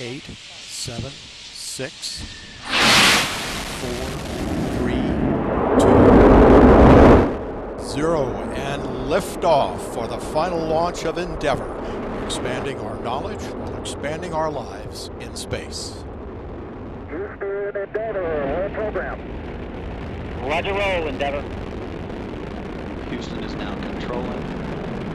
8, 7, 6, 4, 3, 2, 0, and liftoff for the final launch of Endeavour, expanding our knowledge while expanding our lives in space. Houston, Endeavour, all program. Roger, roll, Endeavour. Houston is now controlling.